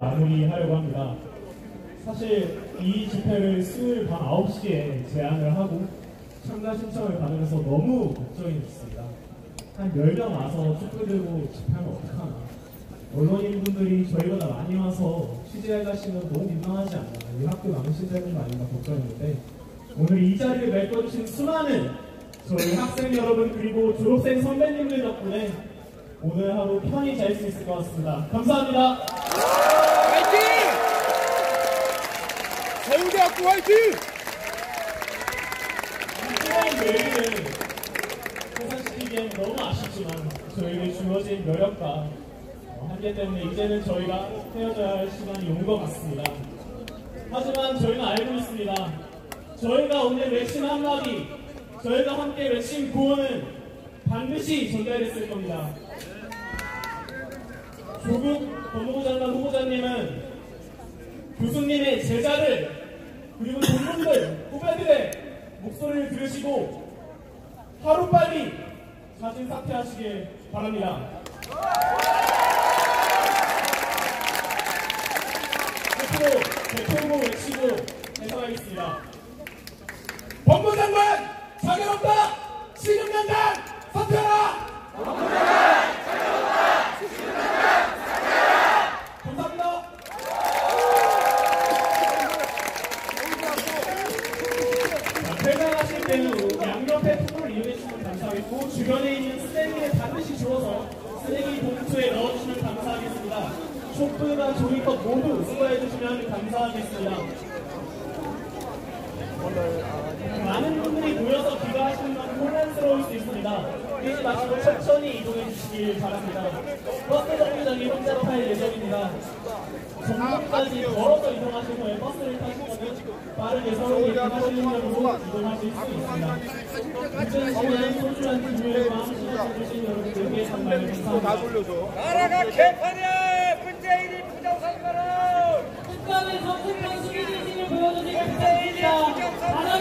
마무리하려고 합니다. 사실 이 집회를 수요일 밤 9시에 제안을 하고 참가 신청을 받으면서 너무 걱정이 됐습니다. 한 10명 와서 촛불 들고 집회하면 어떡하나. 언론인분들이 저희보다 많이 와서 취재해 가시면 너무 민망하지 않나. 이 학교 망신되는 거 아닌가 걱정했는데 오늘 이 자리를 메꿔주신 수많은 저희 학생 여러분 그리고 졸업생 선배님들 덕분에 오늘 하루 편히 잘 수 있을 것 같습니다. 감사합니다. 화이팅! 서울대학교 화이팅! 이번 내일은 회상시키기엔 너무 아쉽지만 저희에게 주어진 여력과 한계 때문에 이제는 저희가 헤어져야 할 시간이 온 것 같습니다. 하지만 저희는 알고 있습니다. 저희가 오늘 외친 한마디, 저희가 함께 외친 구호는 반드시 전달됐을 겁니다. 조국 법무부 장관 후보자님은 교수님의 제자들 그리고 동문들, 후배들의 목소리를 들으시고 하루빨리 자진 사퇴하시길 바랍니다. 앞으로 대표로 외치고 해석하겠습니다. 법무부 장관 자격 없다! 지금 당장 사퇴하라! 법무부 장관 자격 없다! 지금 당장 사퇴하라! 감사합니다. 퇴장하실 때는 양옆에 통을 이용해 주시면 감사하겠고 주변에 있는 쓰레기를 반드시 주워서 쓰레기 봉투에 넣어주시면 감사하겠습니다. 촛불과 종이컵 모두 수거해 주시면 감사하겠습니다. 많은 분들이 모여서 귀가하시는 건 혼란스러울 수 있습니다. 뛰지 마시고 천천히 이동해 주시길 바랍니다. 버스 정류장이 혼자 탈 예정입니다. 정문까지 걸어서 이동하신 후에 버스를 타시면 빠르게 서울에 이동하시는 쪽으로 이동하실 수 있습니다. 운전시간 소중한 기회와 함께해주신 여러분들께 정말 감사합니다. 나라가 개판이야! 문재인이 부정선거로! 국가의 정책과 수비진을 보여주신 감사합니다.